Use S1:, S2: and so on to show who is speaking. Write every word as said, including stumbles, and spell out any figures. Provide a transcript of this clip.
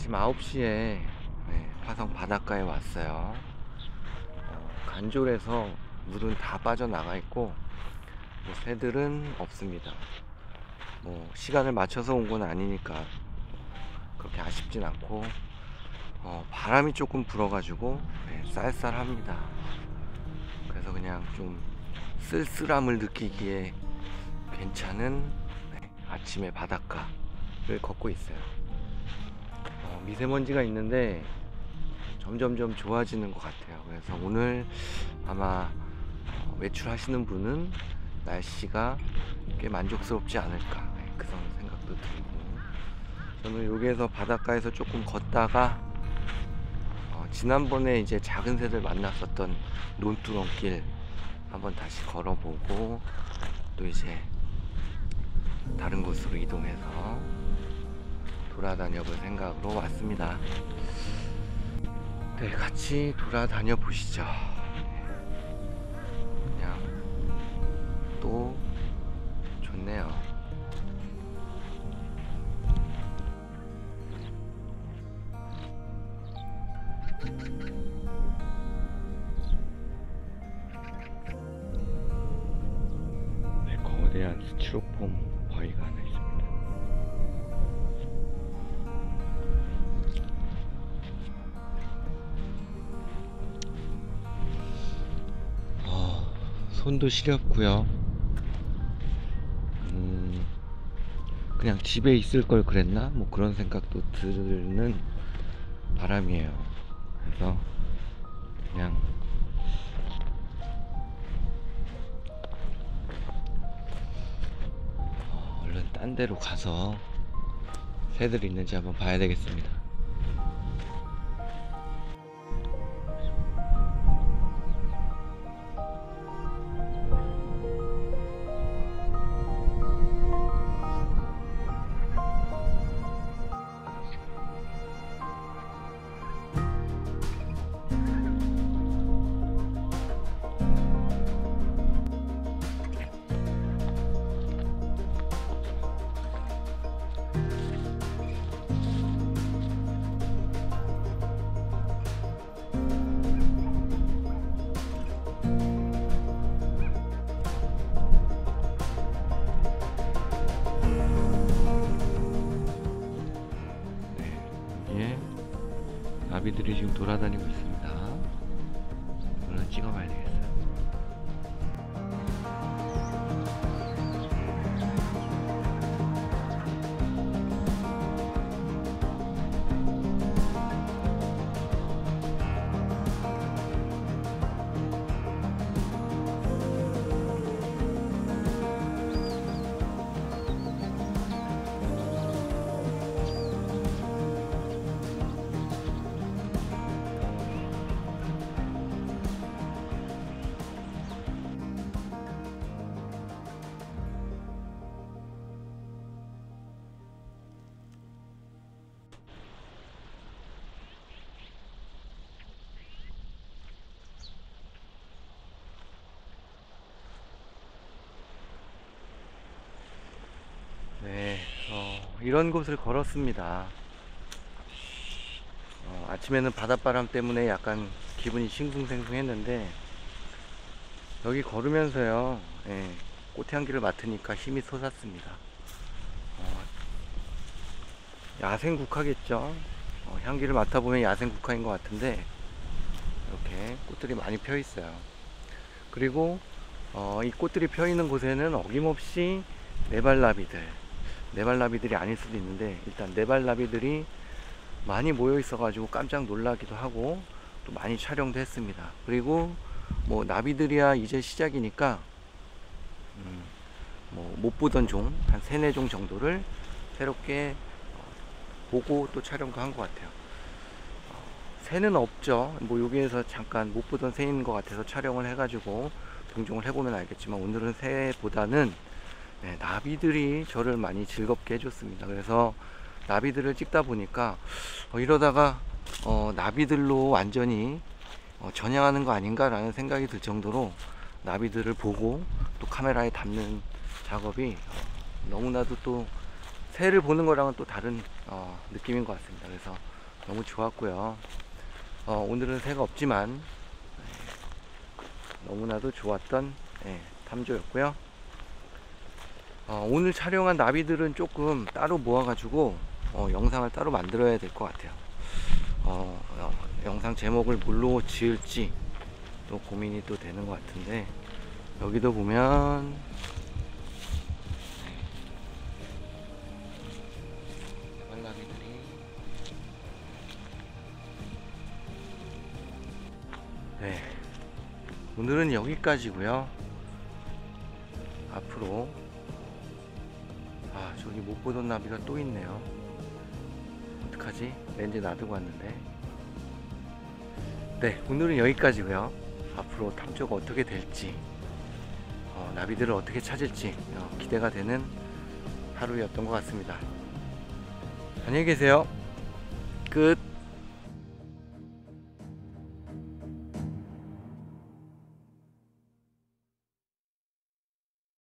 S1: 아침 아홉 시에 화성 바닷가에 왔어요. 어, 간졸해서 물은 다 빠져나가 있고 뭐 새들은 없습니다. 뭐 시간을 맞춰서 온 건 아니니까 그렇게 아쉽진 않고 어, 바람이 조금 불어가지고 네, 쌀쌀합니다. 그래서 그냥 좀 쓸쓸함을 느끼기에 괜찮은 네, 아침의 바닷가를 걷고 있어요. 어, 미세먼지가 있는데 점점점 좋아지는 것 같아요. 그래서 오늘 아마 어, 외출하시는 분은 날씨가 꽤 만족스럽지 않을까, 네, 그런 생각도 들고, 저는 여기에서 바닷가에서 조금 걷다가 어, 지난번에 이제 작은 새들 만났었던 논두렁길 한번 다시 걸어보고 또 이제 다른 곳으로 이동해서 돌아다녀 볼 생각으로 왔습니다. 네, 같이 돌아다녀 보시죠. 그냥 또 좋네요. 네, 거대한 스티로폼 바위가 하나 있습니다. 어, 손도 시렵고요. 음, 그냥 집에 있을 걸 그랬나? 뭐 그런 생각도 드는 바람이에요. 그래서 그냥 어, 얼른 딴 데로 가서 새들이 있는지 한번 봐야 되겠습니다. 나비들이 지금 돌아다니고 있습니다. 얼른 찍어봐야 되겠어요. 네, 어, 이런 곳을 걸었습니다. 어, 아침에는 바닷바람 때문에 약간 기분이 싱숭생숭했는데 여기 걸으면서요, 예, 꽃향기를 맡으니까 힘이 솟았습니다. 어, 야생국화겠죠. 어, 향기를 맡아보면 야생국화인 것 같은데 이렇게 꽃들이 많이 펴 있어요. 그리고 어, 이 꽃들이 펴 있는 곳에는 어김없이 네발나비들, 네발나비들이 아닐 수도 있는데 일단 네발나비들이 많이 모여 있어 가지고 깜짝 놀라기도 하고 또 많이 촬영도 했습니다. 그리고 뭐 나비들이야 이제 시작이니까 음, 뭐 못 보던 종 한 세네 종 정도를 새롭게 보고 또 촬영도 한 것 같아요. 어, 새는 없죠. 뭐 여기에서 잠깐 못 보던 새인 것 같아서 촬영을 해가지고 동종을 해보면 알겠지만 오늘은 새보다는 네, 나비들이 저를 많이 즐겁게 해줬습니다. 그래서 나비들을 찍다 보니까 어, 이러다가 어, 나비들로 완전히 어, 전향하는 거 아닌가 라는 생각이 들 정도로 나비들을 보고 또 카메라에 담는 작업이 어, 너무나도 또 새를 보는 거랑은 또 다른 어, 느낌인 것 같습니다. 그래서 너무 좋았고요. 어, 오늘은 새가 없지만 너무나도 좋았던 예, 탐조였고요. 어, 오늘 촬영한 나비들은 조금 따로 모아가지고 어, 영상을 따로 만들어야 될 것 같아요. 어, 어, 영상 제목을 뭘로 지을지 또 고민이 또 되는 것 같은데, 여기도 보면 말라비들이 네, 오늘은 여기까지고요. 앞으로 아 저기 못 보던 나비가 또 있네요. 어떡하지? 렌즈 놔두고 왔는데. 네, 오늘은 여기까지고요. 앞으로 탐조가 어떻게 될지, 어, 나비들을 어떻게 찾을지 어, 기대가 되는 하루였던 것 같습니다. 안녕히 계세요. 끝.